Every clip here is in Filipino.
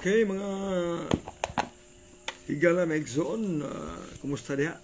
Okay, mga higala Megzon, kumusta diha?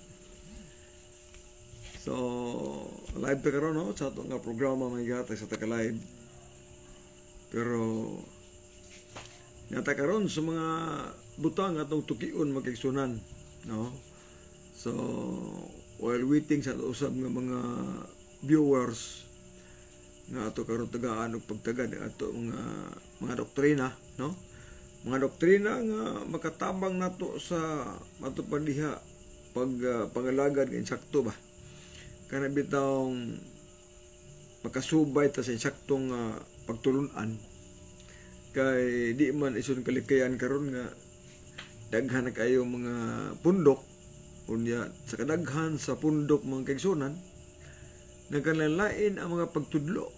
So, live pa karon no sa ato nga programa mga gata sa taka-live. Pero nyata karon sa mga butang atong tukion magkaigsunan, no? So, while waiting sa usab nga mga viewers nga ato karon tagaan og pagtagad ato mga doktrina, no? Mga doktrina nga makatabang nato sa matupad diha pangalagad nga insakto ba. Kana bitawng makasubay ta sa insaktong pagtulunan kay di man isun kalikayan karon nga daghan na kayo mga pundok unya sa kadaghan sa pundok mga kaigsunan nagkalalain ang mga pagtudlo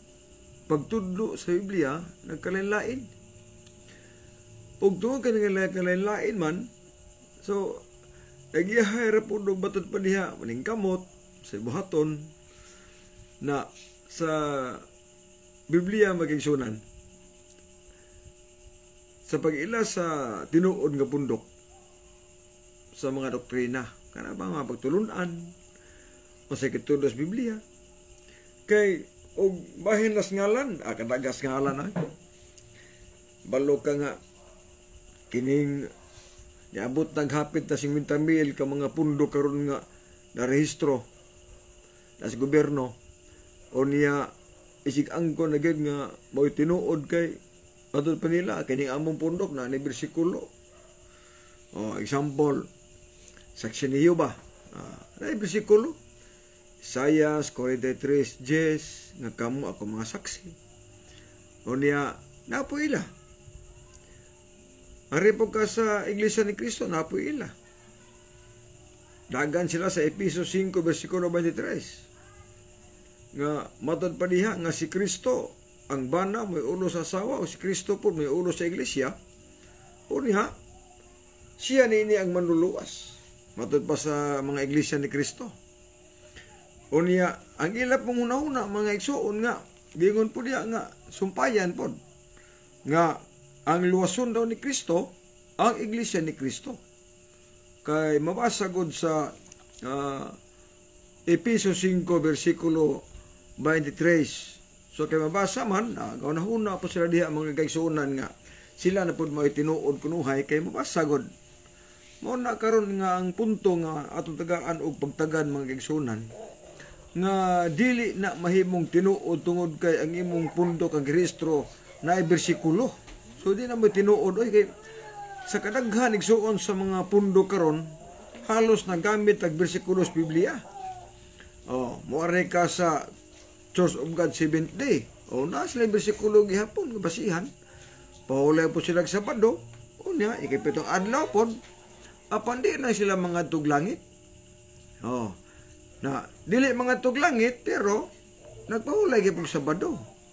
sa Biblia nagkalalain ug tuwa ka nagkalalain man so nagiyahay ra pud og batot pa diha maning kamot sa buhaton na sa Biblia magigsunan sa pag-ila sa tinuod nga pundok sa mga doktrina kana ba mga pagtulunan o sa kitudos Biblia kay og bahin nas ngalan kadagas ngalan balo ka nga kining niabot naghapit na 50,000 ka mga pundok karon nga narehistro na sa gobyerno o niya isig angkon na gid nga mo'y tinuod kay atol pa nila kining among pundok na ni bersikulo example Saksi ni Jehova na bersikulo Isaias 43:10 nga kamo ako mga saksi o niya napo ila ari po ka sa Iglesia ni Cristo napo ila dagan sila sa Efeso 5:23 nga matod pa diha nga si Kristo ang bana may ulo sa asawa o si Kristo po may ulo sa iglesia o niya siya nini ang manluluwas matod pa sa mga iglesia ni Kristo o niya ang ila pong una mga igsoon nga gingon po diha nga sumpayan po nga ang luwason daw ni Kristo ang iglesia ni Kristo kay mabasa gud sa Efeso 5:23 so kay mabasa man gaunahuna po sila diha mga kaigsuonan nga sila na pud may tinuod kunuhay kay mabasa gud mo na karon nga ang punto nga atong tagaan og pagtagan mga kaigsuonan nga dili na mahimong tinuod tungod kay ang imong pundok ang rehistro na bersikulo so di na mo tinuod oy kay sa kadaghan igsuon sa mga pundok karon halos nagamit ang bersikulo sa Biblia moare ka sa Church of God Seventh Day na sila bersikulo gihapon nga basihan paulay po sila sa Sabado niya ikapitong adlaw po apan di na sila mga tuglangit na dili mga tuglangit pero nagpahulay gipong Sabado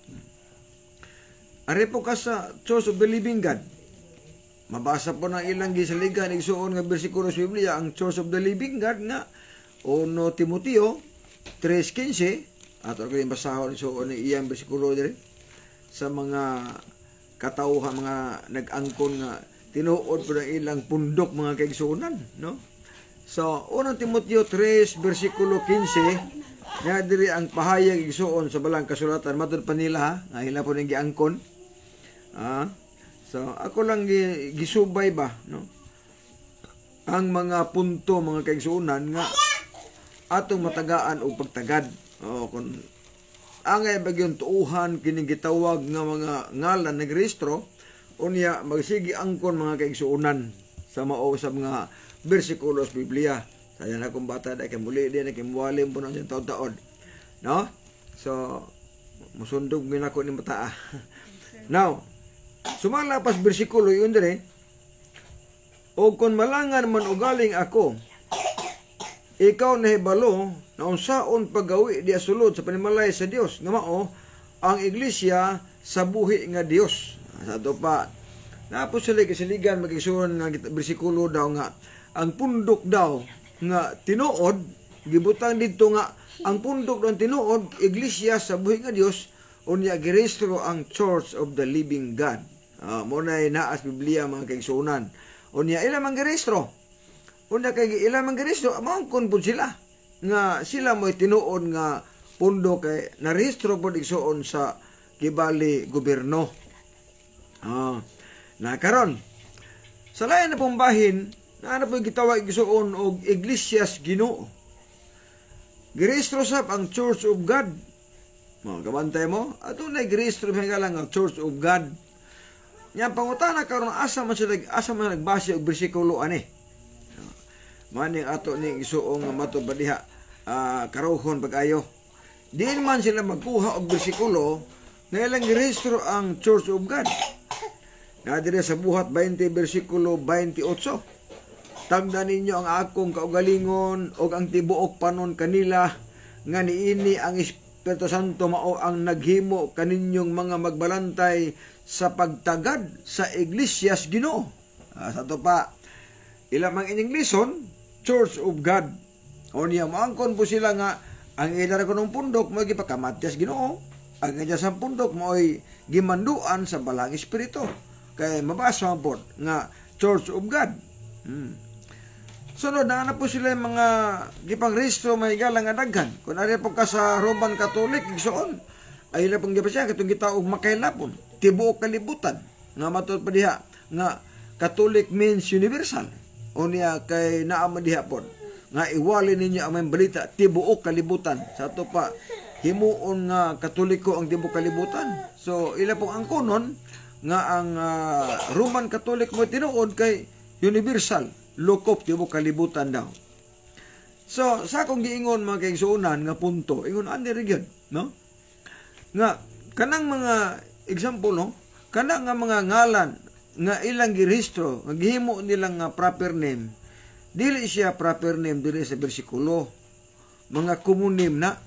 ari po ka sa Church of the Living God mabasa po na ilang gisaligan igsuon nga bersikulo sa Biblia ang Church of the Living God nga 1 Timoteo 3:15 ato ko yung basahon igsuon ng iyang bersikulo dire sa mga katawhan mga nag-angkon nga tinuod po ng ilang pundok mga kaigsuonan no so 1 Timoteo 3 bersikulo 15 nga diri ang pahayag igsuon sa balang kasulatan matud pa nila nga hila po ning giangkon so ako lang gisubay ba no ang mga punto mga kaigsuonan nga atong matagaan og pagtagad kun angay bagyon tuuhan kining gitawag nga mga ngalan nagrehistro unya magsigi angkon mga kaigsuonan sa mao sa mga bersikulo sa Biblia saya na kung bata dai kay muli din kay muwalim po nang taon-taon no so musundog ginako ni mata now sumala pas bersikulo yun dire o kon malangan man ugaling ako ikaw nahibalo na unsaon paggawi di sulod sa panimalay sa Dios nga mao ang iglesia sa buhi nga Dios sa ato pa napo sila kasiligan magigsuon nga bersikulo daw nga ang pundok daw nga tinuod gibutang didto nga ang pundok daw tinuod iglesia sa buhi nga Dios unya girehistro ang Church of the Living God Muna naas Biblia mga kaigsuunan. Unya ila man girehistro. Unya kay ila man girehistro, maungkon pud sila nga sila mo tinuod nga pundo kay narehistro pud igsuon sa Kibali gobyerno. Na karon sa lain na pong bahin, na po gitawag igsuon og Iglesias Ginoo. Girehistro sab ang Church of God. Kabantay mo, ato na girehistro lang ang Church of God. Yang pangutana karon asa man nagbase og bersikulo ani. Maning ato ni isuong matod diha karuhon pag-ayo. Diin man sila magkuha og bersikulo nga ilang girehistro ang Church of God. Na dire sa buhat 20 bersikulo 28. Tagdan ninyo ang akong kaugalingon og ang tibuok panon kanila nga niini ang Espiritu Santo mao ang naghimo kaninyong mga magbalantay sa pagtagad sa Iglesias Ginoo. Sa to pa, ila mang ining lison, Church of God. O niya, maangkon po sila nga, ang idara ko ng pundok, mo gipakamatyas Ginoo. Ang idara sa pundok, mo ay gimanduan sa balang Espiritu. Kaya mabasa mo po nga, Church of God. Sunod, na po sila yung mga gipangrehistro may galang nga daghan. Kung ari po ka sa Roman Catholic, igsoon, ay ila pong gipasya, katong gitaog makailapon, tibuok kalibutan, nga matod pa diha, nga Catholic means universal. O niya kay naama diha po, nga iwali ninyo ang may balita, tibuok kalibutan. Sa ito pa, himuon nga Katoliko ang tibuok kalibutan. So, ila pong angkonon, nga ang Roman Catholic mo tinuod kay universal, lokop tibuok kalibutan daw. So, sa akong giingon mga kaigsuunan nga punto, ingon ani region, no? Nga kanang mga example, no, kanang nga mga ngalan nga ilang girehistro nga gihimo nilang nga proper name, dili siya proper name dili sa bersikulo, mga common name na.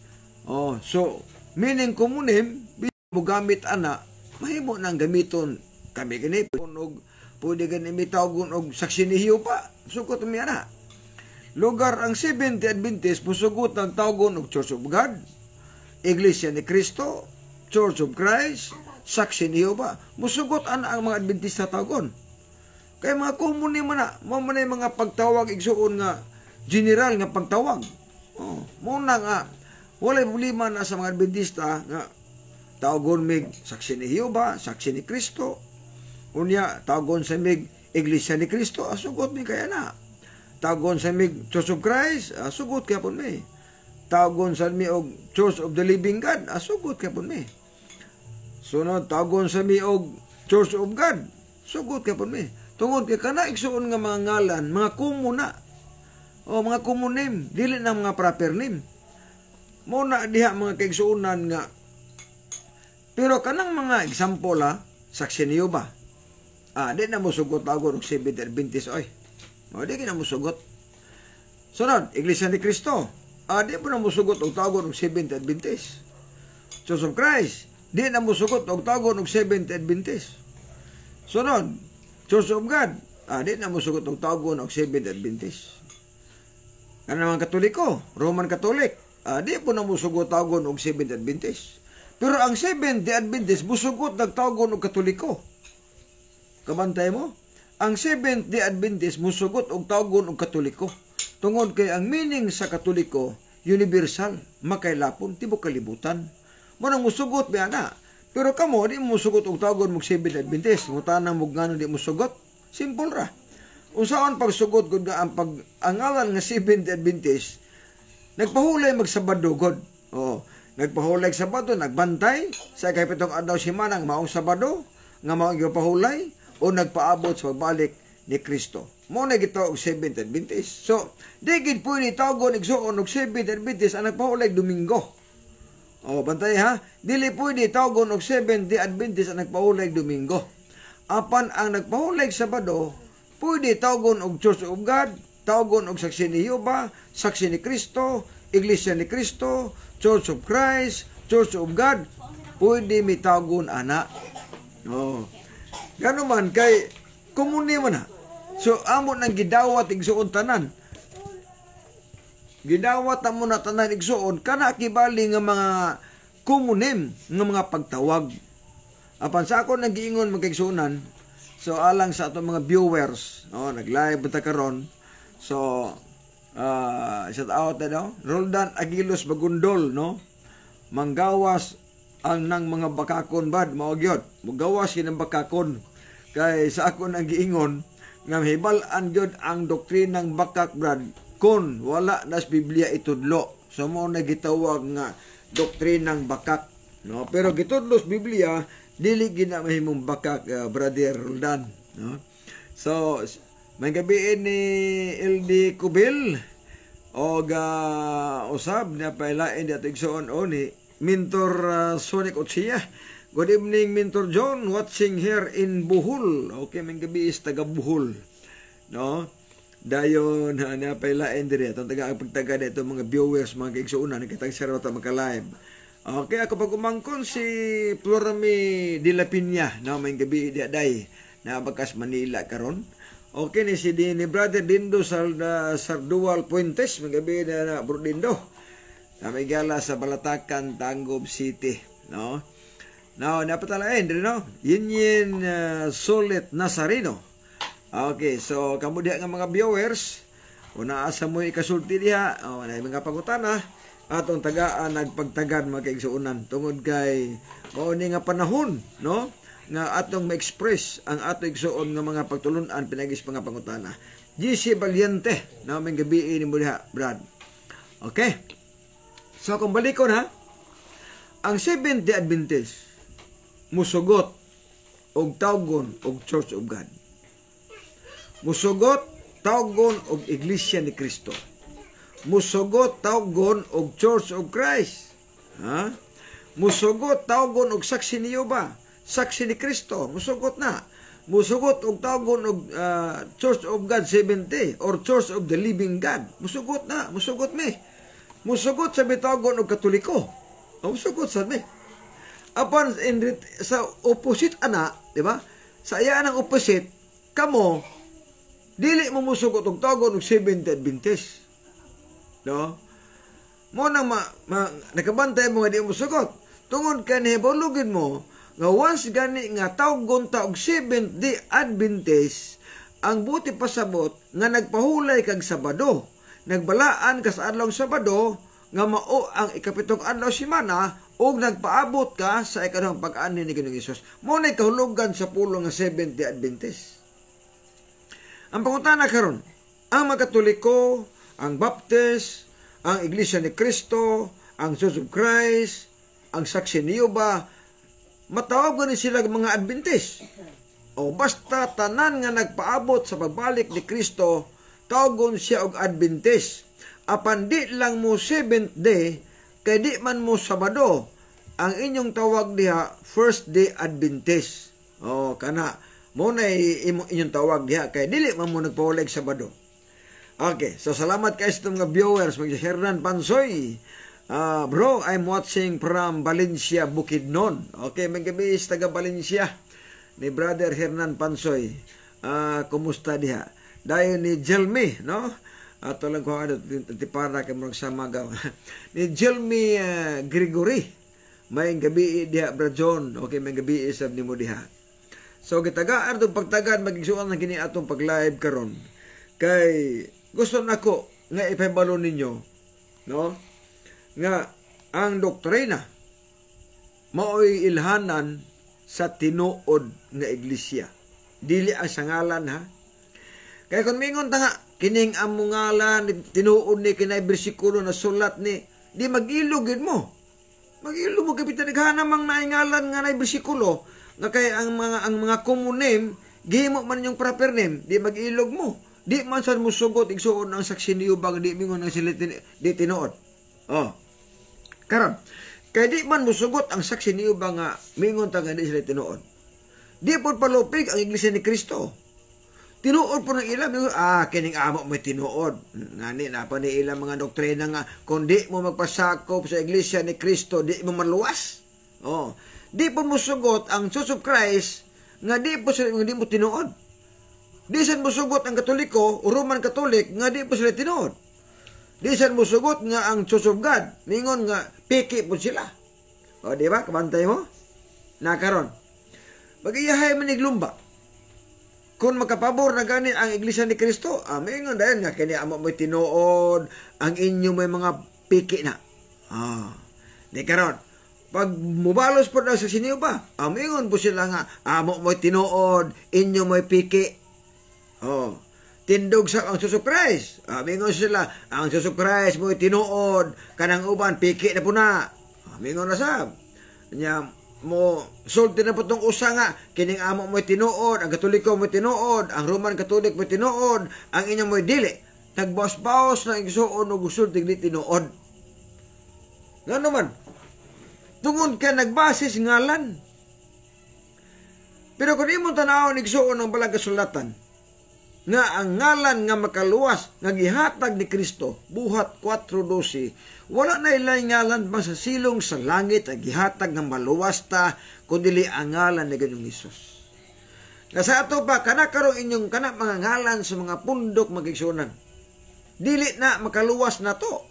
So meaning common name mo gamit ana mahimo nang gamiton kami gani og pwede gani mitawgon og saksi ni Jehova sukot mi ana. Lugar ang Seventh Adventist musugot ang tawgon og Church of God, Iglesia ni Cristo, Church of Christ, Saksi ni Jehova. Musugot ana ang mga Adventista tawgon. Kaya mga common man na, mo man mga pagtawag igsuon nga general nga pagtawag. Muna nga walay problema na sa mga Adventista nga tawgon mig Saksi ni Jehova, Saksi ni Cristo. Unya tawgon sa mig Iglesia ni Cristo, asugot mi kaya na. Tawgon sa mig Church of Christ, asugot kaya pun mi. Tawgon sa mi og Church of the Living God, asugot kaya pun mi. Sunod, tawgon sa mi og Church of God, sugot kaya pun mi. Tungod kay kana igsuon nga mga ngalan, mga common na. Mga common name, dili na mga proper name. Muna diha mga kaigsuonan nga. Pero kanang mga example Saksi ni Jehova. Di na mo sugot tawgon og Seventh Adventist oy. Di na mo sugot. Sunod, Iglesia ni Cristo. Di po na mo sugot og tawgon og Seventh Adventist. Church of Christ, di na mo sugot og tawgon og Seventh Adventist. Sunod, Church of God, di na mo sugot og tawgon og Seventh Adventist. Kanang mga Katoliko, Roman Catholic, di po na mo sugot tawgon og Seventh Adventist. Pero ang Seventh Adventist musugot nagtawgon og Katoliko. Kabantay mo? Ang Seventh Adventist musugot og tawgon og Katoliko. Tungod kay ang meaning sa Katoliko universal, makailapon, tibok kalibutan. Mo nang musugot ba na? Pero kamo di mo musugot og tawgon mo Seventh Adventist. Mutanang mo ngano di musugot? Simple ra. Unsaon pagsugot gud nga ang angalan nga Seventh Adventist nagpahulay magsabado god. Nagpahulay Sabado, nagbantay sa ikapitong adlaw semana nga maong Sabado nga maong gipahulay o nagpaabot sa pagbalik ni Kristo. Mo na gitawag og Seventh Adventist. So, di gid pwede tawgon igsuon og Seventh Adventist ang nagpahulay Domingo. Bantay ha. Dili pwede tawgon og Seventh Adventist ang nagpahulay Domingo. Apan ang nagpahulay Sabado, pwede tawgon og Church of God, tawgon og Saksi ni Jehova, Saksi ni Cristo, Iglesia ni Cristo, Church of Christ, Church of God, pwede mi tawgon ana. Gano man kay komuni man na. So amo nang gidawat igsuon tanan. Gidawat amo na tanan igsuon kana kibali nga mga common name nga mga pagtawag. Apan sa ako nag-iingon magkaigsunan, so alang sa atong mga viewers, no, nag-live ta karon. So shout out Roldan Aguilos Bagundol, no. Manggawas ang nang mga bakakon bad mao gyud. Mugawas kinang bakakon. Kay sa ako nang giingon nga hibal-an gyud ang doktrinang bakak brad kun wala nas Biblia itudlo. So mo na gitawag nga doktrinang bakak, no. Pero gitudlo sa Biblia dili gina mahimong bakak, brother Roldan, no. So may gabi ni LD Kubil o usab na pailain ato igsoon ni Mentor Sonic Otsia. Good evening, Mentor John, watching here in Bohol. Okay, may gabi is taga Bohol, no. Dayon na pailain diri atong taga pagtaga dito mga viewers, mga igsuonan kitang share ta maka-live. Okay, ako pag umangkon si Florami de la Piña, no, may gabi di aday na bakas Manila karon. Okay, ni si ni brother Dindo Sardual Puentes, may gabi na bro Dindo. Na may gala sa Balatacan, Tangub City, no. Now, napatalain din, no. Yin Solit Nazarino. Okay, so kamo diha nga mga viewers, una asa mo ikasulti diha, na mga pangutana atong tagaan nagpagtagad magkaigsuonan tungod kay mao ni nga panahon, no, nga atong ma-express ang ato igsuon nga mga pagtulun-an pinagis mga pangutana. GC Valiente, na may gabi ni mo diha, Brad. Okay. So kung balikon ha, ang Seventh-day Adventist musugot og tawgon og Church of God. Musugot tawgon og Iglesia ni Kristo. Musugot tawgon og Church of Christ. Ha? Musugot tawgon og saksi ni Jehova, saksi ni Kristo, musugot na. Musugot og tawgon og Church of God 70 or Church of the Living God. Musugot na, musugot mi. Musugot sa bitawgon og Katoliko. Musugot sa mi. Apan sa opposite ana, di ba? Sa iya ang opposite, kamo dili mo musugot og tawgon og Seventh-day Adventist. No? Mo nang nakabantay mo nga di mo sugot. Tungod ka nahibulugin mo nga once gani nga tawgon ta og Seventh-day Adventist, ang buti pasabot nga nagpahulay kag Sabado. Nagbalaan ka sa adlaw Sabado nga mao ang ikapitong adlaw semana ug nagpaabot ka sa ikaduhang pag-ani ni Ginoong Hesus. Mo na kahulugan sa pulo nga Seventh-day Adventist. Ang pangutana karon, ang mga Katoliko, ang Baptist, ang Iglesia ni Kristo, ang Church of Christ, ang Saksi ni Jehova, matawag ni sila mga Adventist. O basta tanan nga nagpaabot sa pagbalik ni Kristo, tawagon siya og Adventist. Apan di lang mo Seventh Day, kay di man mo Sabado, ang inyong tawag diha First-day Adventist. O kana, mo na inyong tawag diha, kay dili man mo nagpahulig Sabado. Okay, so salamat kayo sa mga viewers. Hernan Pansoy. Bro, I'm watching from Valencia, Bukidnon. Okay, may gabi is taga Valencia ni Brother Hernan Pansoy. Kumusta diha? Dayo ni Jelmy, no? Ato lang ko ano, tipara kay murag sa magaw. Ni Jelmy Gregory. May gabi diha, Bro John. Okay, may gabi isab ni mo diha. So, gitagaan itong pagtagan, magigsuan na kini atong pag-live karon. Kay gusto nako nga ipahibalo ninyo, no, nga ang doktrina mao'y ilhanan sa tinuod nga iglesia, dili ang sangalan, ha. Kaya kung mingon ta nga kining among ngalan tinuod ni kinay bersikulo na sulat ni, di mag-ilugid mo kapitan naghanam ang naingalan nga nay bersikulo nga kay ang mga common name gihimo man yung proper name, di mag-ilog mo. Di man sa musugot igsuon ang saksi ni Jehova, di mingon ang sila di tinuod. Karon, kay di man musugot ang saksi ni Jehova nga mingon ta nga di sila tinuod. Di pod palupig ang Iglesia ni Kristo. Tinuod po ng ilang, kining amo may tinuod. Ngani na pa ni ilang mga doktrina nga kung di mo magpasakop sa Iglesia ni Kristo, di mo maluwas. Di po musugot ang Church of Christ nga di po sila di mo tinuod. Di san musugot ang Katoliko o Roman Catholic nga di po sila tinuod. Di san musugot nga ang Church of God mingon nga piki po sila. Di ba? Kabantay mo? Na karon. Magiyahay maniglumba. Kung makapabor na gani ang Iglesia ni Kristo, amingon dahil nga kini amo mo'y tinuod, ang inyo may mga piki na. Di karon, pag mubalos po na sa siniyo ba, amingon po sila nga, amo mo'y tinuod, inyo mo'y piki. Tindog sa ang susuprise. Amingon sila, ang susuprise mo'y tinuod, kanang uban, piki na po na. Amingon na sab. Nya, mo sulti na po itong usa nga, kining amo mo'y tinuod, ang Katoliko mo'y tinuod, ang Roman Catholic mo'y tinuod, ang inyong mo'y dili. Nagbaos-baos na igsuon o gusulti ni tinuod. Nga naman, tungod ka nagbasis ngalan. Pero kung imong tanawon igsuon ng balang kasulatan, nga ang ngalan nga makaluwas, nga gihatag ni Kristo, buhat 4:12, wala na ilay ngalan pa sa silong sa langit ang gihatag nga maluwas ta, kundi ang ngalan ni Ginoong Hesus. Nga sa ato pa, kanakarong inyong kanak mga ngalan sa mga pundok magigsunan. Dili na makaluwas na to.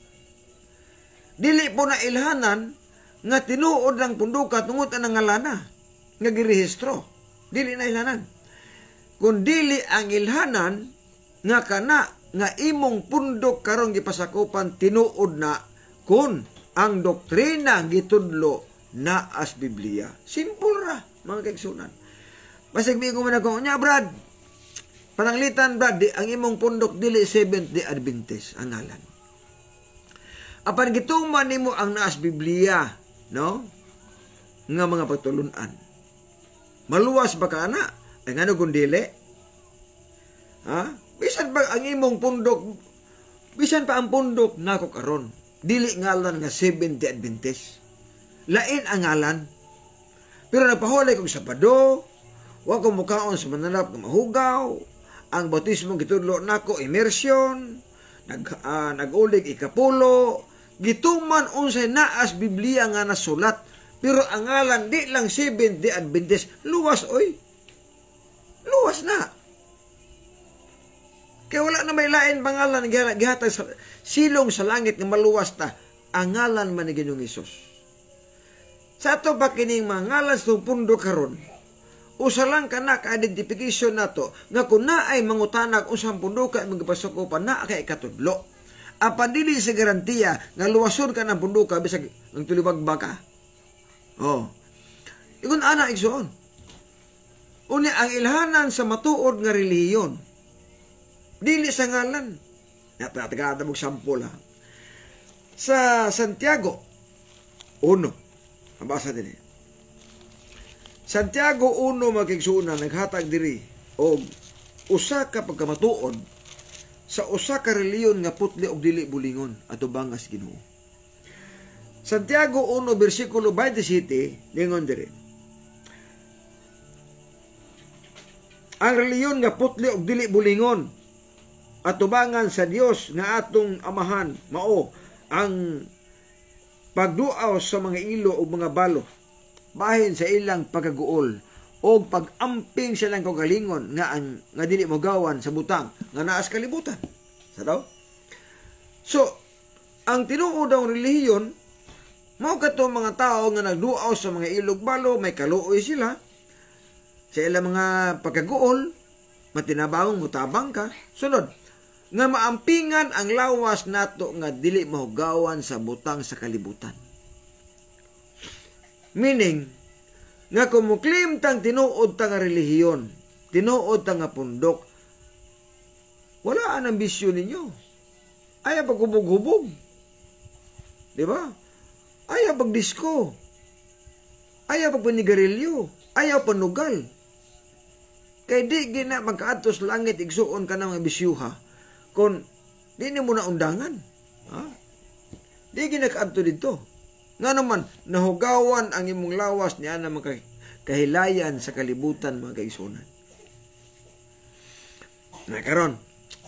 Dili po na ilhanan nga tinuod ng punduka tungod ang ngalana nga girehistro. Dili na ilhanan. Kung dili ang ilhanan nga kana nga imong pundok karong gipasakupan tinuod na kun ang doktrina gitudlo na as Biblia. Simple ra mga kaigsunan. Basig mi ko man ako nya Brad. Pananglitan Brad, ang imong pundok dili Seventh-day Adventist ang ngalan. Apan gituman nimo ang naas Biblia, no? Nga mga pagtulunan. Maluwas ba ka ana? Ay ngano kung dili? Bisan pa ang imong pundok, bisan pa ang pundok nako karon, dili ngalan nga Seventh-day Adventist. Lain ang ngalan. Pero napahulay kong Sabado, wa ko mukaon sa mananap nga mahugaw, ang bautismo gitudlo nako immersion, nag-ulig ikapulo, gituman unsay naas Biblia nga nasulat, pero ang ngalan di lang Seventh-day Adventist, luwas oy. Luwas na. Kaya wala na may lain pangalan gihatag sa silong sa langit nga maluwas ta. Ang ngalan man ni Ginoong Hesus. Sa ato ba kining mga ngalan sa pundo karon? Usa lang kana ka identification nato nga kun naay mangutanag unsang pundo ka magpasukupan na kay katudlo. Apan dili sa garantiya nga luwason ka ng pundo ka bisag ang tulibag baka. Igun ana igsoon. Uni ang ilhanan sa matuod nga relihiyon. Dili sa ngalan. Natagada mong sampol ha. Sa Santiago 1. Abasa din. Santiago 1 magigsunan naghatag diri og usa ka pagkamatuod sa usa ka relihiyon nga putli og dili bulingon atubang as Ginoo. Santiago 1 bersikulo 27 lingon diri. Ang reliyon nga putli og dili bulingon at tubangan sa Dios nga atong amahan mao ang pagduaw sa mga ilo ug mga balo bahin sa ilang pagaguol o pag-amping silang kagalingon nga dili mo gawan sa butang nga naas kalibutan. Sa daw? So, ang tinuod ang relihiyon mao kadto mga tao nga nagduaw sa mga ilog balo, may kaluoy sila sa ilang mga pagkaguol, matinabawang mutabang ka. Sunod, nga maampingan ang lawas nato nga dili mahugawan sa butang sa kalibutan. Meaning, nga kung muklim tang tinuod tang relihiyon, tinuod tang pundok, wala ang ambisyon ninyo. Ayaw pagkubog-hubog. Diba? Ayaw pagdisko. Ayaw pagpanigarilyo. Ayaw panugal. Kay di gina magkaatos langit igsuon ka ng mga bisyuha kung di mo na undangan. Di gina kaadto dito. Nga naman, nahugawan ang imong lawas niya na kahilayan sa kalibutan mga kaigsunan. Na karon.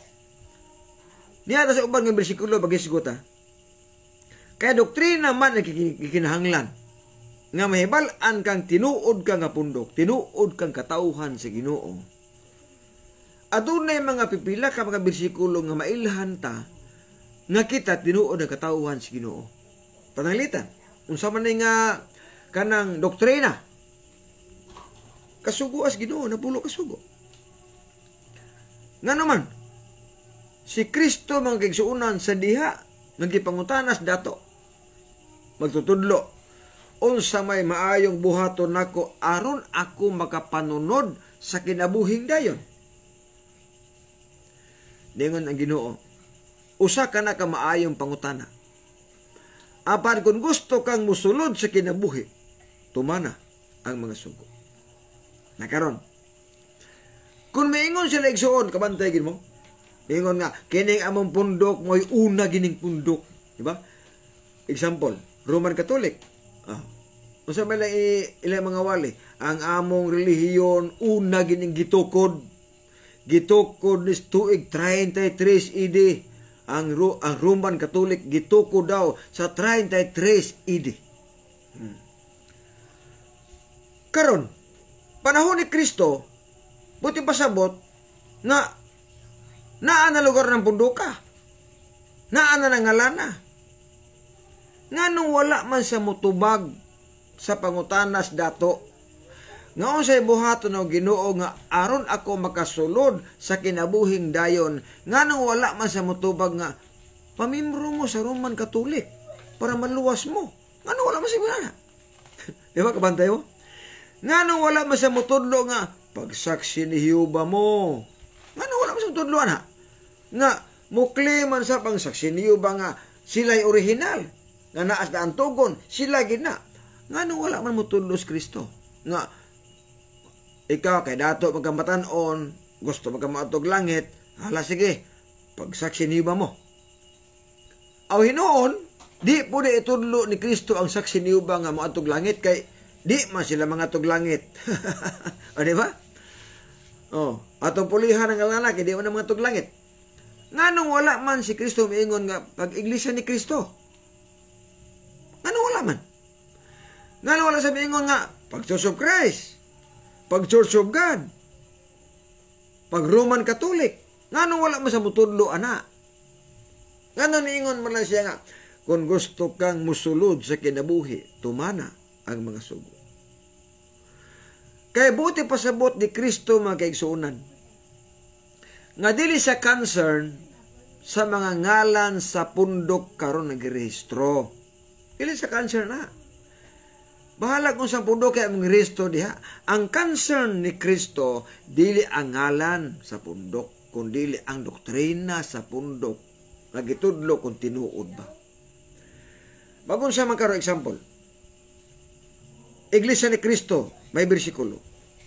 Niya sa uban ng bersikulo bagisgot kaya doktrina man ang kikinahanglan nga mahibal-an kang tinuod ka nga pundok, tinuod kang katauhan sa Ginoo. Adunay mga pipila ka mga bersikulo nga mailhan ta nga kita tinuod ang katauhan sa Ginoo. Pananglitan, unsa man nga kanang doktrina. kasugo as Ginoo, napulo kasugo. Nga naman, si Kristo mga kaigsuunan sa diha, nagipangutanas dato, magtutudlo, unsa may maayong buhaton nako aron ako makapanunod sa kinabuhing dayon. Ningon ang Ginoo, usa ka na ka maayong pangutana. Apan kung gusto kang musulod sa kinabuhi, tumana ang mga sugo. Nakaron, kung maingon sila igsuon, kabantay gin mo, ingon nga, kining among pundok mo'y una gining pundok. Diba? Example, Roman Catholic. Unsa may ilang mga wali, ang among relihiyon una gining gitukod. Gitukod ni tuig 33 AD. Ang Roman Catholic gitukod daw sa 33 AD. Karon, panahon ni Kristo, buti pasabot nga naa na lugar ng punduka. Naa na ngalana. Nganong wala man sa mutubag sa pangutanas dato. Ngaon say buhaton ng Ginoo nga aron ako makasulod sa kinabuhing dayon. Nganong wala man sa mutubag nga pamimro mo sa Roman Catholic para maluwas mo. Nganong wala man sa bunana. Di ba kabantay mo? Nganong wala man sa mutudlo nga pagsaksi ni Jehova mo. Nganong wala man sa mutudlo na? Nga mukliman sa pangsaksi ni Jehova nga sila'y original. Nga naas na antugon, sila gina. Nganong wala man mutudlo sa Kristo. Nga ikaw kay dato magkamatanon, gusto magkamaatog langit, hala sige, pagsaksi ni Jehova mo. Aw hinoon, di po di itudlo ni Kristo ang saksi ni Jehova nga maatog langit kay di man sila mga atog langit. O di ba? Atong pulihan ng lalaki, di man mga atog langit. Nganong wala man si Kristo miingon nga pag-iglesia ni Kristo? Nganong wala man? Nganong wala sa miingon nga pag-Church of Christ? Pag-Church of God? Pag-Roman Catholic? Nganong wala man sa mutudlo, ana? Nganong niingon man lang siya nga, kung gusto kang musulod sa kinabuhi, tumana ang mga sugo. Kaya buti pasabot ni Kristo mga kaigsuunan, nga dili sa concern sa mga ngalan sa pundok karon nagirehistro. Dili sa concern na. Bahala kung sa pundok kaya mong rehistro diha. Ang concern ni Kristo, dili ang ngalan sa pundok, kundi ang doktrina sa pundok. Nagitudlo kung tinuod ba. Babon sa magkaroon example. Iglesia ni Kristo, may bersikulo.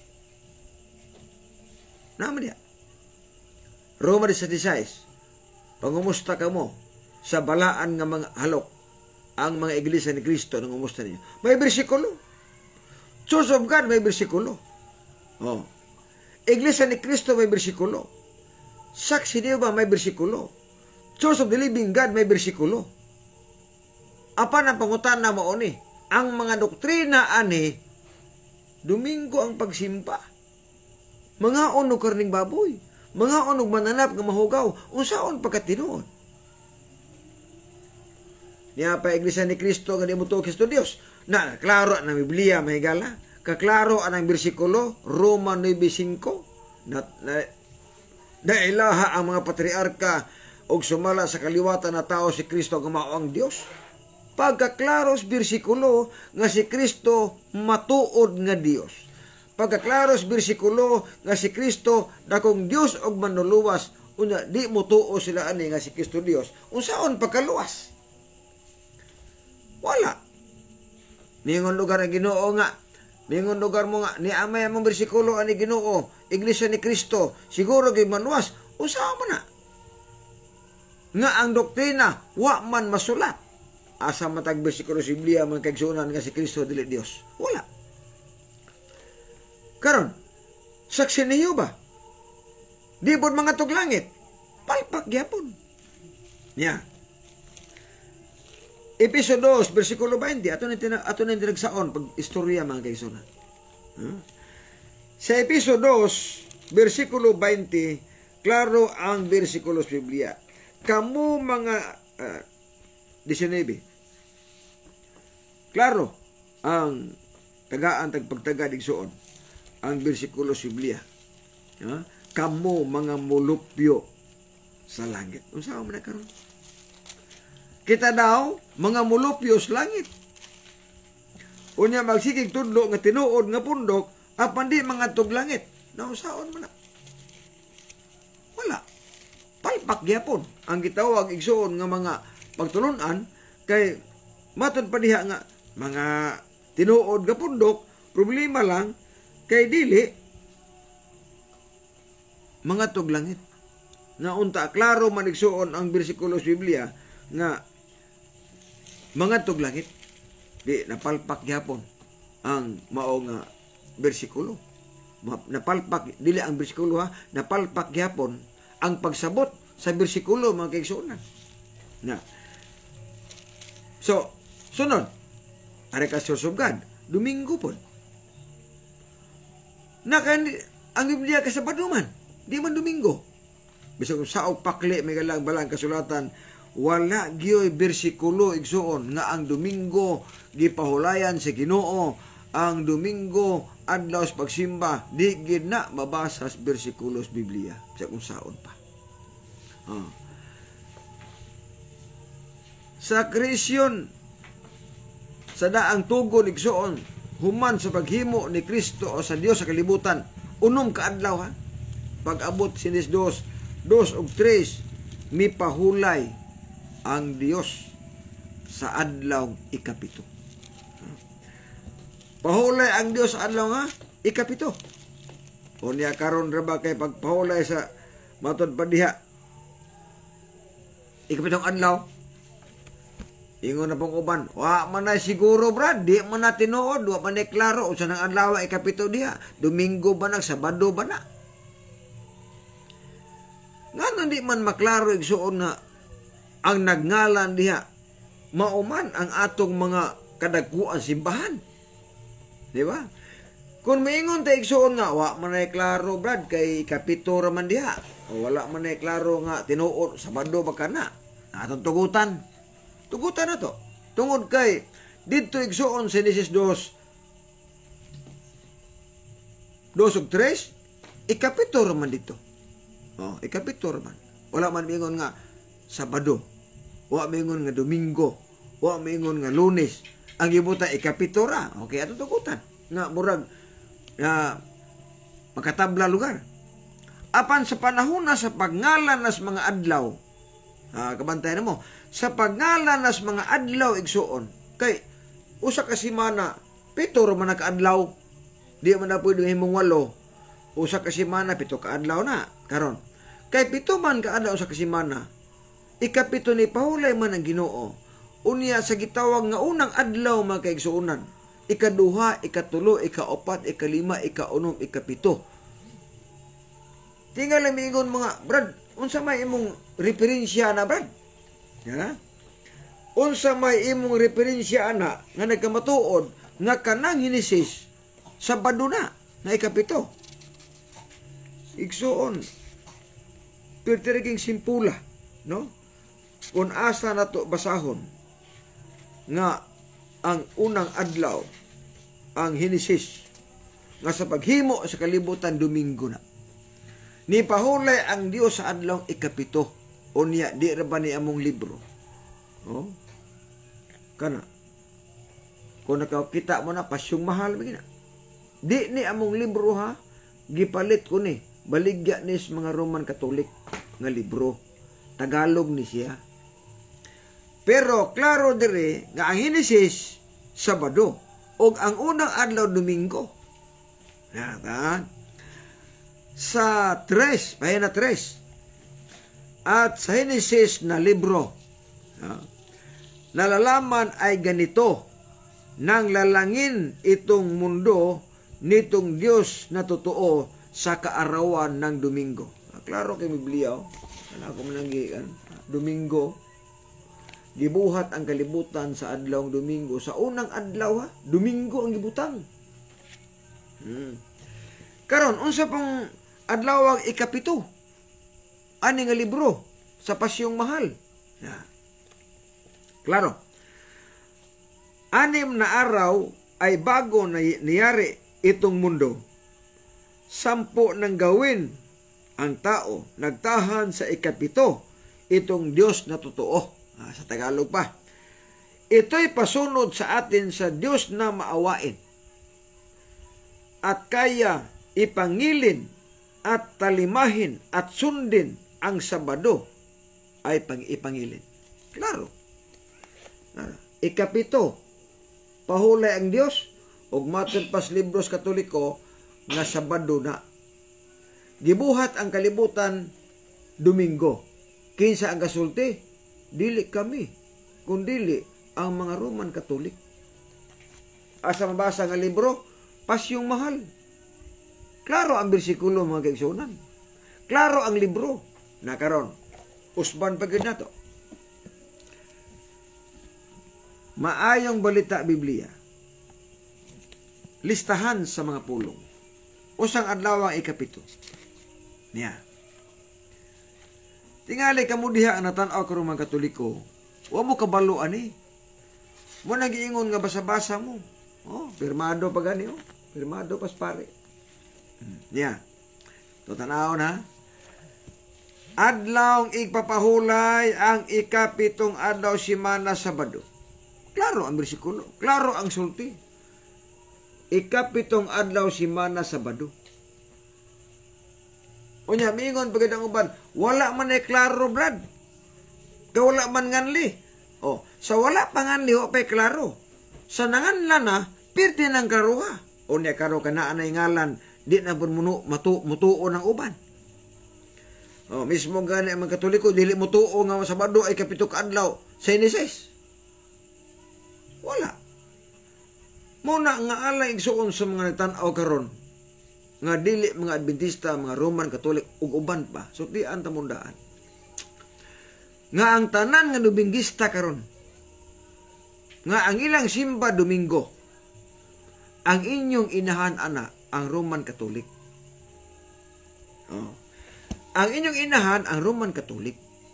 Naman diya. Roma 16, pangumusta ka mo sa balaan nga mga halok ang mga iglesia ni Kristo nang umusta niyo. May bersikulo. Church of God may bersikulo. Iglesia ni Kristo may bersikulo. Saksi ni Jehova may bersikulo. Church of the Living God may bersikulo. Apan ang pangutana mo ni, ang mga doktrina ani Domingo ang pagsimpa. Mga onog karning baboy, mga onog mananap nga mahugaw, unsaon pagkatinuod. Niya pa iglesia ni Kristo nga di mo to Kristo Dios. Na klaro ang Biblia mahigala, kaklaro ang bersikulo Roma 9:5 na ilaha ang mga patriarka og sumala sa kaliwatan na tao si Kristo nga mao ang Dios. Pagkaklaros bersikulo nga si Kristo matuod nga Dios. Pagkaklaros bersikulo nga si Kristo dakong Dios og manuluwas, unya di mo tuo sila ani nga si Kristo Dios. Unsaon pagkaluwas? Wala. Ningon lugar ang Ginoo nga, ningon lugar mo nga ni amay among bersikulo ani Ginoo, iglesia ni Kristo, siguro gyud manwas, unsaon man na? Nga ang doktrina wa man masulat. Asa matag bersikulo sa Biblia man kaigsuonan nga si Kristo dili Dios. Wala. Karon, saksi ni Jehova. Di pod mga tug langit. Palpak gyapon. Nya. Episodio 2, versikulo 20, ato na dinagsaon pag istorya mga kaigsuonan. Sa episodio 2, versikulo 20, klaro ang bersikulo sa Biblia. Kamu mga 19. Klaro ang tagaan tagpagtaga digsuon. ang bersikulo sa Biblia. Ha? Kamo mga mulupyo sa langit. Unsa man karon? Kita daw mga mulupyo sa langit. Unya magsigig tudlo nga tinuod nga pundok apan di mga tug langit. Nausaon man na. Wala. Palpak gyapon ang gitawag igsuon nga mga pagtulunan kay matud pa diha nga mga tinuod nga pundok, problema lang kay dili mga tug langit. Na unta klaro man igsuon ang bersikulo sa Biblia nga mga tug langit. Di napalpak gyapon ang mao nga bersikulo. Napalpak dili ang bersikulo ha, napalpak gyapon ang pagsabot sa bersikulo mga kaigsuonan. Na. So, sunod. Are ka Source of God, Domingo po. Ang Biblia kasabado man, di man Domingo. Bisag saog pakli may galang balang kasulatan, wala gyoy bersikulo igsuon nga ang Domingo gipahulayan sa Ginoo, ang Domingo adlaw sa pagsimba, di gid na mabasa sa bersikulo sa Biblia sa kung saon pa. Sa Krisyon sa daang tugon igsuon human sa paghimo ni Kristo o sa Dios sa kalibutan, unom ka adlaw ha. Pag-abot sinis 2 ug 3 mipahulay ang Dios sa adlaw ikapito. Pahulay ang Dios sa adlaw nga ikapito. O niya karon ra ba kay pagpahulay sa matod pa diha ikapitong adlaw, ingon na pong uban, wa man na siguro brad, di man na tinuod, wa man na klaro, o sa nang adlaw ikapito diha, Domingo ba na, Sabado ba na? Nga di man maklaro igsuon nga ang nagngalan diha, mauman ang atong mga kadagkuan simbahan. Di ba? Kung maingon tayo igsuon nga, wa man na klaro brad, kay ikapito raman diha, o wala man na klaro nga tinuod, Sabado ba ka na? Atong tugutan na to. Tungod kay dito igsuon sa Genesis 2 ug 3, ikapito raman dito. Ikapito raman. Wala man mingon nga Sabado. Wala mingon nga Domingo. Wala mingon nga Lunes. Ang gibuta ikapito ra. Okay, atong tugutan. Nga murag makatabla lugar. Apan sa panahon na sa pagngalan nas mga adlaw, kabantay na mo, sa pagngalan nas mga adlaw igsuon, kay usa ka semana, 7 man ka adlaw, di man na pwede himong 8, usa ka semana 7 ka adlaw na, karon. Kay 7 man ka adlaw sa kasemana, ikapito ni pahulay man ang Ginoo, unya sa gitawag nga unang adlaw mga kaigsuonan, ikaduha, ikatulo, ikaapat, ikalima, ikaunom, ikapito. Tinggal lang mingon mga brad, unsa may imong referensya na brad? Ya? Unsa may imong referensya na nga nagkamatuod nga kanang Henesis Sabado na nga ikapito. Igsuon pirtiriging simpula, no? Kung asa na to basahon nga ang unang adlaw ang Henesis nga sa paghimo sa kalibutan Domingo na. Ni pahulay ang Dios sa adlaw ikapito. Unya di ra ba ni among libro? Kana. Kung nakakita mo na pasyong mahal ba gina. Di ni among libro ha. Gipalit ko ni. Baligya ni sa mga Roman Katolik nga libro. Tagalog ni siya. Pero klaro dire nga ang Henesis Sabado og ang unang adlaw Domingo. Sa 3, pahina 3, at sa Henesis na libro, nalalaman ay ganito, nang lalangin itong mundo nitong Diyos na totoo sa kaarawan ng Domingo. Klaro kay Biblia, ako mananggihan, Domingo, gibuhat ang kalibutan sa adlawng Domingo. Sa unang adlaw, Domingo ang gibutang. Karon, unsa pang adlawang ikapito? Ani nga libro sa Pasyong Mahal. Klaro. 6 na araw ay bago na niyari itong mundo. sampo nang gawin ang tao, nagtahan sa ikapito, itong Diyos na totoo. Sa Tagalog pa. Ito'y pasunod sa atin sa Diyos na maawain at kaya ipangilin at talimahin at sundin ang Sabado ay ipangilin. Klaro. Ikapito, pahulay ang Diyos ug matod pas libros Katoliko nga Sabado na. Gibuhat ang kalibutan Domingo. Kinsa ang kasulti? Dili kami, kundili ang mga Roman Katolik. Asa mabasa nga libro? Pasyong Mahal. Klaro ang bersikulo mga kaigsunan. Klaro ang libro. Nakaron, usban pa gyud nato. Maayong balita Biblia. Listahan sa mga pulong. Usang adlaw ang ikapito. Niya. Tingali kamo diha ang natan-aw karon mga Katoliko. Wa mo kabalo ani. Mo nagiingon nga basa-basa mo. Pirmado pa gani Pirmado pas pare. Niya. To tanaw na. Adlaw igpapahulay ang ikapitong adlaw simana Sabado. Klaro ang bersikulo. Klaro ang sulti. Ikapitong adlaw simana Sabado. Unya, mingon pagid ang uban, wala man ay klaro, brad. Wala man nganli. Sa wala pa nganli, o pa'y klaro. Sa nanganlan na, pirti ng klaruha. Unya, karo ka na anay ngalan, di na pun mutuo ng uban. Mismo gani ang mga Katoliko, dili mutuo nga Sabado ay kapito kaadlaw sa inises. Wala. Muna nga alay igsuon sa mga nagtanaw karon nga dili mga Adventista, mga Roman Katolik ug uban pa. Suklian ta mundaan. Nga ang tanan nga Dominguista karon nga ang ilang simba Domingo ang inyong inahan ana ang Roman Katolik. Ang inyong inahan ang Roman Katolik.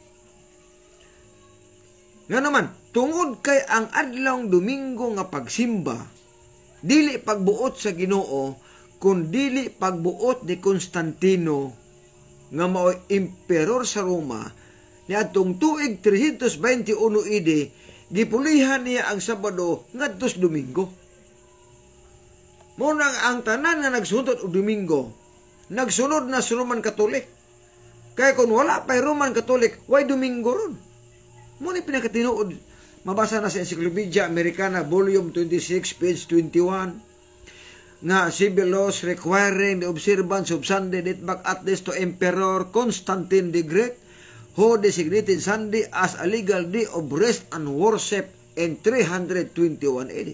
Nga naman, tungod kay ang adlawng Domingo nga pagsimba, dili pagbuot sa Ginoo, kun dili pagbuot ni Constantino nga mao'y emperor sa Roma, niadtong tuig 321 AD, gipulihan niya ang Sabado ngadtos Domingo. Mo nang ang tanan nga nagsunod og Domingo, nagsunod na sa Roman Katolik. Kaya kung wala pa'y Roman Katolik, why Domingo ron? Muna pinakatinuod, mabasa na sa Encyclopedia Americana, volume 26, page 21, nga civil laws requiring the observance of Sunday date back at least to Emperor Constantine the Great, who designated Sunday as a legal day of rest and worship in 321 AD.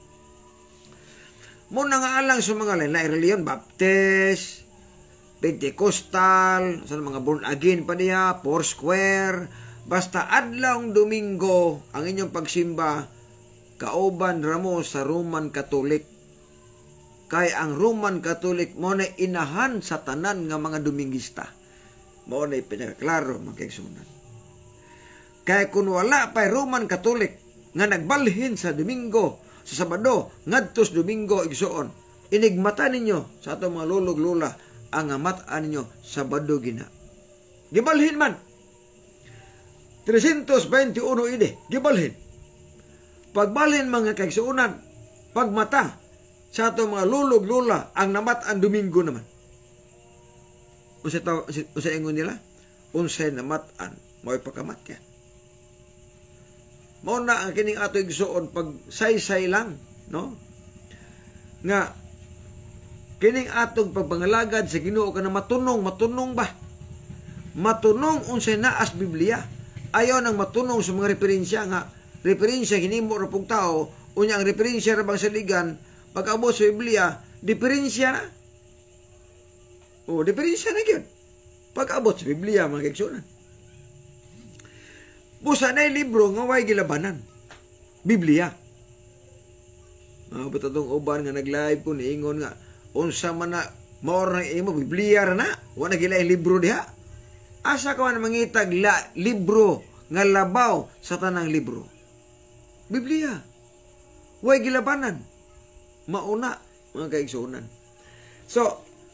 Muna nga alang sa mga lain reliyon, Baptist, Pentecostal, sa mga born again pa niya, Foursquare, basta adlawng Domingo ang inyong pagsimba, kauban ramo sa Roman Catholic. Kay ang Roman Catholic mo na inahan sa tanan nga mga Domingista. Mo na ipinaklaro mga kaigsunan. Kay kung wala pa Roman Catholic nga nagbalhin sa Domingo, sa Sabado, ngadtos Domingo igsuon, inigmata ninyo sa atong mga lulog-lula ang amataan ninyo Sabado gina. Gibalhin man. 321 ide, gibalhin. Pagbalhin mga kaigsuunan, pagmata sa atong mga lulog-lula ang namataan Domingo naman. Usa ingon nila, unsay namataan, mo'y pagkamatyan. Mao na ang kining ato igsuon pag say-say lang, no? Nga kining atong pagpangalagad sa Ginoo kana matunong ba? Matunong unsay naas Biblia. Ayaw nang matunong sa mga referensya nga referensya hinimo ra pug tao, unya ang referensya ra bang saligan pag-abot sa Biblia, diferensya na. Diferensya na gyud. Pag-abot sa Biblia mga kaigsunan. Busa na libro nga way gilabanan. Biblia. Batong uban nga nag-live ko niingon nga unsa man na maor na imo Biblia ra na, wa na gilay libro diha. Asa ka man mangitag libro nga labaw sa tanang libro. Biblia. Way gilabanan. Mauna mga kaigsunan. So,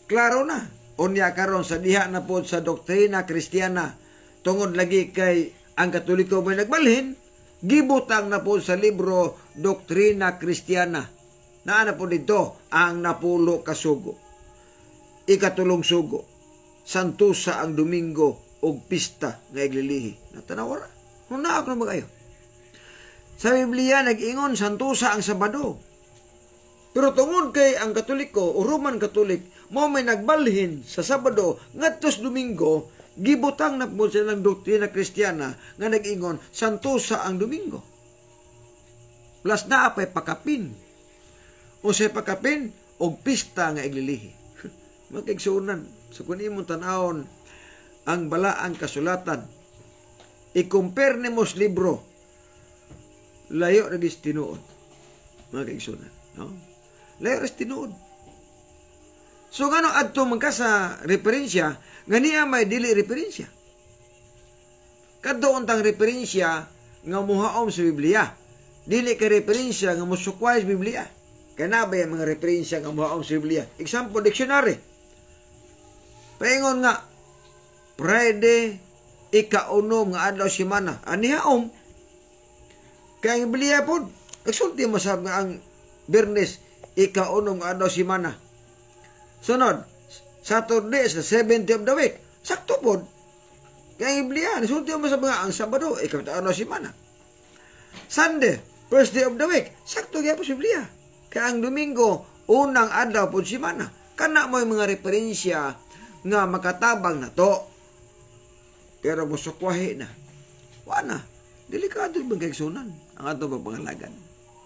klaro na. Unya karon sa diha na po sa doktrina Kristiyana, tungod lagi kay ang Katoliko may nagbalhin, gibutang na po sa libro Doktrina Kristiyana. Naana po dito ang napulo kasugo. Ikatulong sugo, santusa ang Domingo og pista nga iglilihi. Natanawara. Huna ako na magayo. Sa Biblia nag-ingon santusa ang Sabado. Pero tungod kay ang Katoliko o Roman Catholic mo may nagbalhin sa Sabado ngadtos Domingo, gibutang na po sila ng doktrina Kristiyana nga nag-ingon santusa ang Domingo. Plus na apay pakapin. O sa pakapin og pista nga iglilihi. Magkaigsunan. So kung imong tanawon ang balaang kasulatan, i-compare nimos libro, layo na gis tinuod. Magkaigsunan. No? Layo res tinuod. So ngano adto man ka sa referensya, ganiya may dili referensya. Kadto untang referensya nga muhaom sa Biblia. Dili ka referensya nga musukway sa Biblia. Kana ba yung mga referensya nga muhaom sa Biblia? Example, dictionary. Paingon nga, Friday, ikaunom nga adlaw simana. Anihaom. Kaya ang Biblia po, nagsulti mo sa ang Bernes, ikaunom nga adlaw simana. Sunod, Saturday sa 70th of the week. Sakto po. Kaya ang Biblia, nagsulti mo sa mga ang Sabado, ikaunom simana. Sunday, first day of the week. Sakto kaya po sa Biblia. Kaya ang Domingo, unang adlaw po simana. Kana mo yung mga referensya nga makatabang na to. Pero musukwahi na. Wala. Delikado yung magkaigsunan. Ang ato pagpangalagan.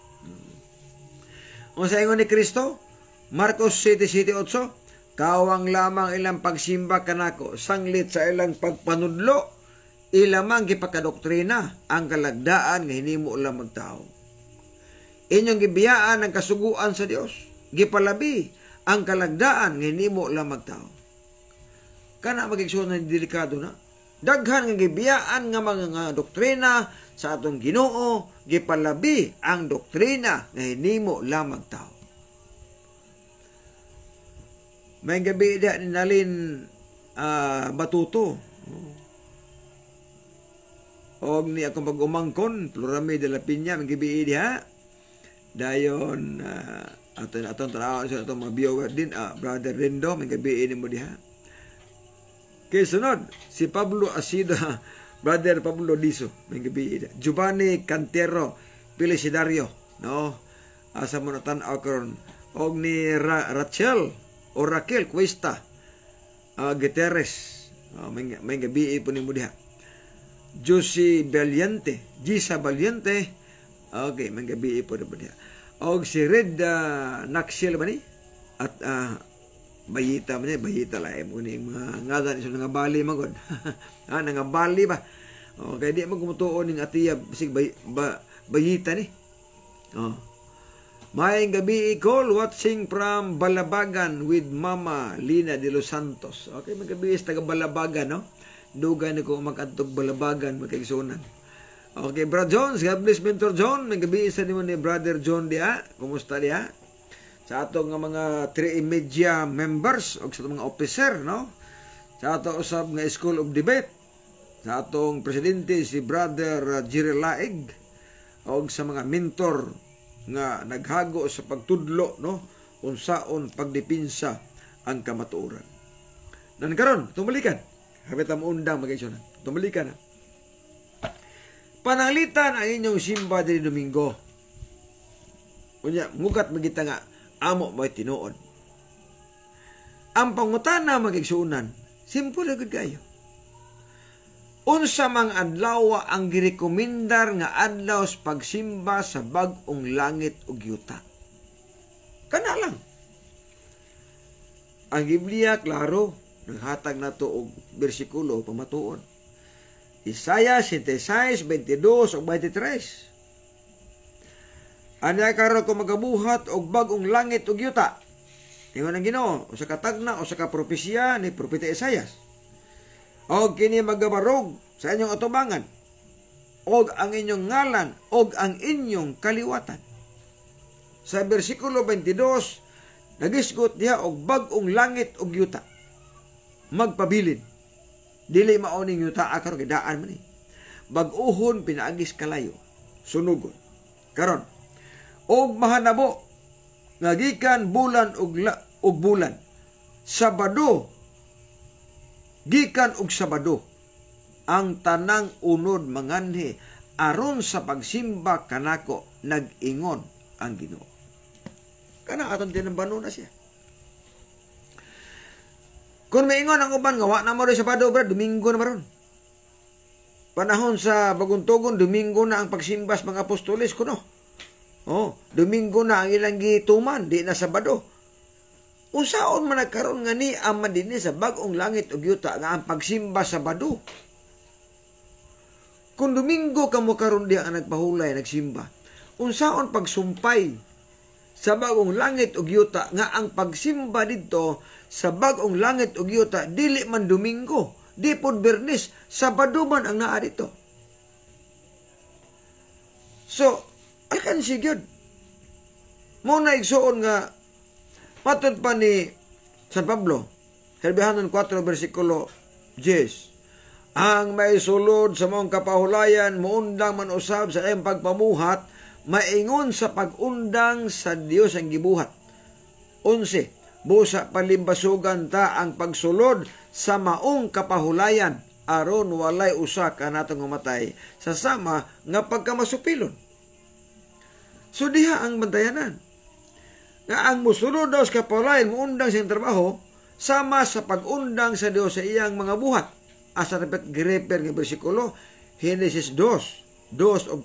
Kung sa ingon ni Kristo, Marcos 7:7-8, kawang lamang ilang pagsimba kanako, sanglit sa ilang pagpanudlo, ilamang gipakadoktrina, ang kalagdaan nga hinimo lang magtao. Inyong gibiyaan ang kasuguan sa Dios, gipalabi ang kalagdaan nga hinimo lang magtao. Kana magigsunan delikado na. Daghan nga gibiyaan nga mga doktrina sa atong Ginoo, gipalabi ang doktrina nga hinimo lang magtao. May gabi da ni Nalin Batuto. Og ni akong pag-umangkon, Florame de la Piña, may gabi diha. Dayon atong tanaw sa atong mga viewer din, Brother Rendo, may gabi ni mo diha. Kay sunod, si Pablo Asida, Brother Pablo Diso, may gabi diha. Giovanni Cantero, Pelicidario, no? Asa mo na tanaw karon. Og ni Rachel o Raquel Cuesta, Gutierrez, may gabi po ni mo diha. Josie Valiente, Gisa Valiente, okay, may gabi po na po diha. Og si Red Naxil ba ni? At Bayita man niya, Bayita lang. Muna yung mga ngadan, iso nga bali magod. Nga bali ba? Okay, di magkumutuon ng atiya, bisig Bayita ni. May gabi call watching from Balabagan with Mama Lina de los Santos. Okay, may gabi is taga Balabagan, no? Dugan ko makantog Balabagan, magkaigsunan. Okay, Brother Jones, God bless Mentor John. May gabi isa ni Brother John diha. Kumusta diha? Sa atong mga 3 members o sa atong mga officer, no? Sa atong usab nga School of Debate. Sa atong presidente si Brother Jerry Laig. O sa mga mentor nga naghago sa pagtudlo, no? Unsaon pagdipinsa ang kamatuoran. Nan karon, tumalikan. Habit ang undang mag-igsunan. Tumalikan na. Pananglitan ang inyong simba diri Domingo. Unya, mugat magita nga, amo may tinuod. Ang pangutana magigsuunan, simple agad kayo. Unsa mang adlaw ang girekomendar nga adlaw sa pagsimba sa bag-ong langit ug yuta. Kana lang. Ang Biblia, klaro, naghatag na to og bersikulo pamatuon. Isaiah 66:22 ug 23. Anya karon ko magabuhat og bag-ong langit ug yuta. Ingon ang Ginoo, usa ka tagna o sa ka propesya ni propeta Isaias. Og kini magabarog sa inyong atubangan, og ang inyong ngalan, og ang inyong kaliwatan. Sa bersikulo 22, nagisgot diha og bag-ong langit og yuta. Magpabilin. Dili maoning yuta karon gidaan man ni. Bag-ohon pinaagis kalayo. Sunugon. Karon og mahanabo nga gikan bulan og bulan. Sabado gikan og Sabado ang tanang unod manganhi aron sa pagsimba kanako nag-ingon ang Ginoo. Kana aton tinambano na siya. Kung maingon ang uban nga wa na mo rin Sabado, brad, Domingo na maron. Panahon sa Baguntogon, Domingo na ang pagsimbas mga apostoles kuno. Domingo na ang ilang gituman, di na Sabado. Unsaon man nagkaroon nga ni ama dinhi sa bag-ong langit ug yuta nga ang pagsimba Sabado. Kung Domingo kamo karon diha ang nagpahulay nagsimba, unsaon pagsumpay sa bag-ong langit ug yuta nga ang pagsimba didto sa bag-ong langit ug yuta dili man Domingo, di pod Biyernes, Sabado man ang naa dito. So, alkansi gyud. Mo na igsuon nga matod pa ni San Pablo, Herbehanon 4 versikulo 10. Ang may sulod sa mong kapahulayan muundang man usab sa iyang pagpamuhat, maingon sa pag-undang sa Dios ang gibuhat. 11. Busa palimbasugan ta ang pagsulod sa maong kapahulayan aron walay usa ka natong mamatay sa sama nga pagkamasupilon. So diha ang bantayanan nga ang musulod daw sa kapahulayan muundang sa trabaho sama sa pag-undang sa Dios sa iyang mga buhat. Asa repet gireper nga bersikulo Genesis 2 og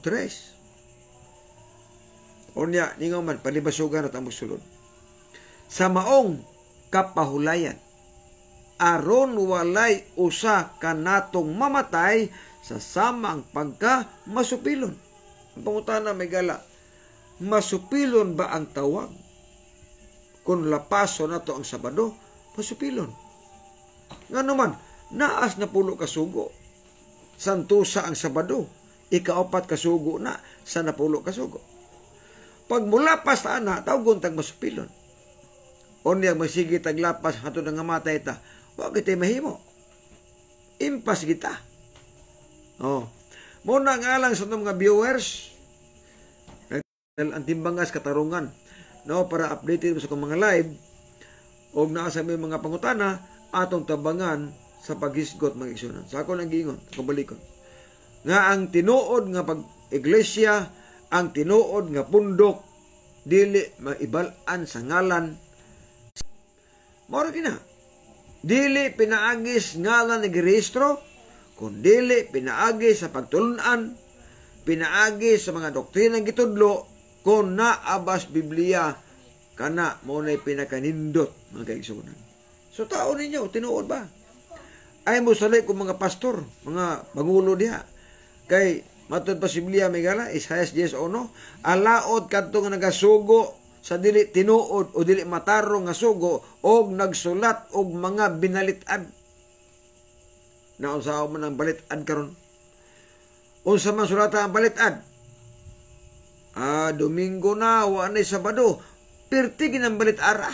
3. Unya ningaw man palibasugan at ang musulod sa maong kapahulayan aron walay usa kanatong mamatay sa samang pagka masupilon. Ang pangutana may gala, masupilon ba ang tawag? Kung lapaso na to ang Sabado, masupilon. Nga naman, naas na pulo kasugo. Santusa ang Sabado, ikaapat kasugo na sa napulo kasugo. Pag mulapas ta na, tawgon tag masupilon. Unya masigit tag lapas hatod nga matay ta. Wa kita mahimo. Impas kita. Mo na nga lang sa mga viewers ang timbangas katarungan para updated sa mga live og naa sa mga pangutana atong tabangan sa paghisgot mga igsunan. Sa ako nang giingon, kabalikon. Nga ang tinuod nga pag-iglesia, ang tinuod nga pundok dili maibalan sa ngalan. Moro gina. Dili pinaagis ngalan nagirehistro, kun dili pinaagis sa pagtulunan, pinaagis sa mga doktrinang gitudlo, kun naabas Biblia, kana mo na'y pinakanindot, mga kaigsunan. So tao ninyo, tinuod ba? Ay mo salay kung mga pastor, mga pangulo diha. Kay, matod pa si Biblia, may gala, Isaias 10:1, alaot kadto nga nagasugo, sa dili tinuod o dili matarong nga sugo og nagsulat og mga binalitad. Naunsa man ang balitad karon? Unsa man sulata ang balitad? Domingo na wa nay Sabado, pirti ginang balitara.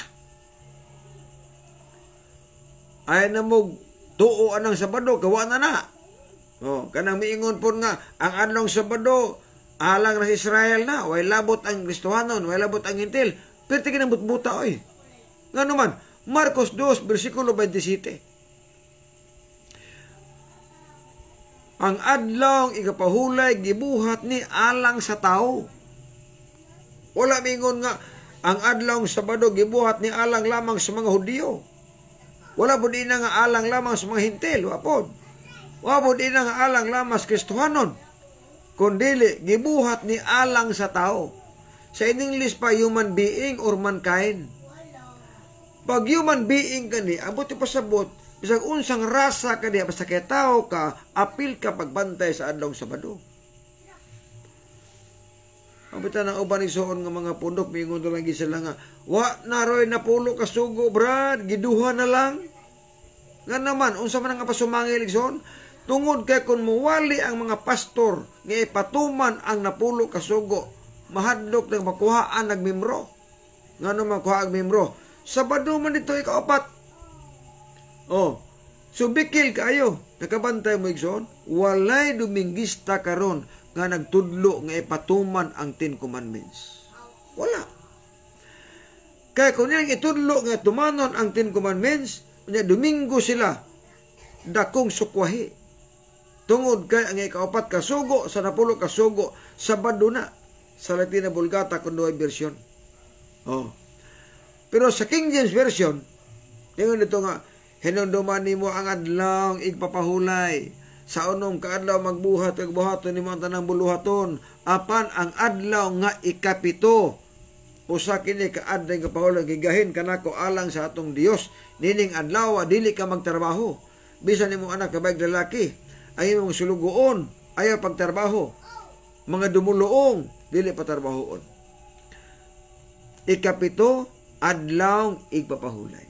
Ay na mo tuo anang Sabado gawa na. Kanang miingon po nga ang adlong Sabado alang na si Israel na, way labot ang Kristohanon, way labot ang Hintil. Pero tigin ang butbuta, oy. Nga naman, Marcos 2, versikulo 27. Ang adlong ikapahulay, gibuhat ni alang sa tao. Wala mingon nga, ang adlong Sabado, gibuhat ni alang lamang sa mga Hudiyo. Wala po din nga alang lamang sa mga Hintil, wapod. Wala po din nga alang lamang sa Kristohanon. Kundili, gibuhat ni alang sa tao. Sa English pa, human being or mankind. Pag human being ka ni, abot yung pasabot, bisag unsang rasa ka niya, basta kaya tao ka, apil ka pagbantay sa adlong Sabado. Abitan ang uban igsoon nga mga pundok, mingon lang gisila nga, wa naroy na pulo kasugo, brad, giduha na lang. Nga naman, unsa man ang pasumangil igsoon, tungod kay kung muwali ang mga pastor nga ipatuman ang napulo kasugo, mahadlok ng makuhaan nagmimro. Nga naman makuha ang mimro. Sabado man dito ikaapat. Oh, so bikil kayo. Nakabantay mo igsoon. Walay Dominguista karon nga nagtudlo nga ipatuman ang 10 Commandments. Wala. Kaya kung niyang itudlo nga tumanon ang 10 Commandments, Domingo sila dakong sukwahi. Tungod kay ang ikaapat kasugo sa 10 kasugo, Sabado na sa Latina Vulgata kung do'y version. Oh. Pero sa King James Version, tingnan dito nga, hinunduman nimo ang adlaw igpapahulay. Sa unong kaadlaw magbuhat ug buhaton nimo ang tanang buluhaton. Apan ang adlaw nga ikapito, usa kini kaadlaw nga pahulay gigahin kanako alang sa atong Dios. Nining adlaw dili ka magtrabaho. Bisan nimo anak kabayg lalaki, ay imong sulugoon, ayaw pagtrabaho. Mga dumuluong, dili patrabahoon. Ikapito, adlaw igpapahulay.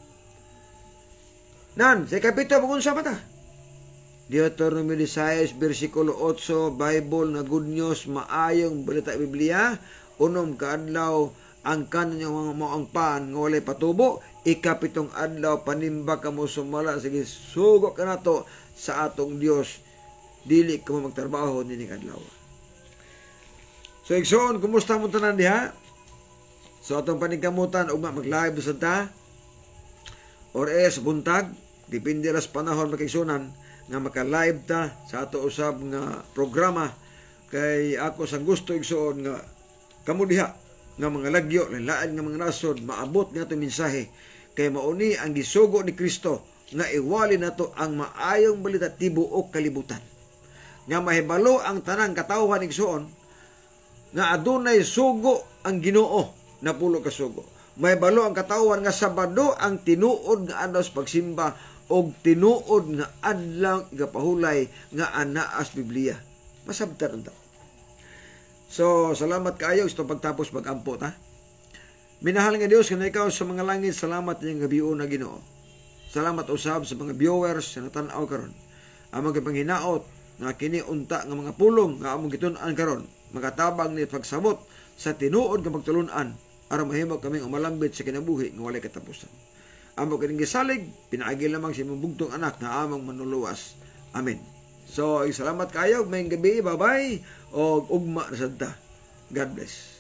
Nan, sa ikapito, magunsa ba ta? Deuteronomy 16, versikulo 8, Bible nga good news, maayong balita Biblia, unom kaadlaw, ang kanang mo ang pan, nga walay patubo, ikapitong adlaw, panimba ka mo sumala, sige, sugo ka na to sa atong Dios, dili ka mo magtrabaho nining adlaw. So, igsoon, kumusta mo tanan diha? So, atong paningkamutan, ugma mag-live sa ta, or buntag, depende las panahon makigsunan, nga maka-live ta sa ato usab nga programa, kay ako sang gusto igsoon nga kamo diha, nga mga lagyo, lain nga mga nasod, maabot nga itong mensahe, kay mauni ang gisugo ni Kristo, nga iwali na to ang maayong balita tibuok kalibutan. Nga mahibalo ang tanang katawhan igsoon, nga adunay sugo ang Ginoo na pulo ka sugo. May balo ang katawan nga Sabado ang tinuod nga adlaw sa pagsimba og tinuod nga adlaw igapahulay nga anaas Biblia. Masabtan unta. So, salamat kaayo sa pagtapos mag-ampo ta. Minahal nga Dios nga ikaw sa mga langit, salamat niyang gabion na Ginoo. Salamat usab sa mga viewers sa natan-aw karon. Among gipanghinaot nga kini unta nga mga pulong nga among gitun-an karon, magatabang ni pagsabot sa tinuod nga pagtulun-an aron mahimo kaming umalambit sa kinabuhi nga walay katapusan. Amo kining gisalig, pinaagi lamang si imong bugtong anak nga among manuluwas. Amen. So, salamat kayo, may gabi, bye-bye, o ugma na sadta. God bless.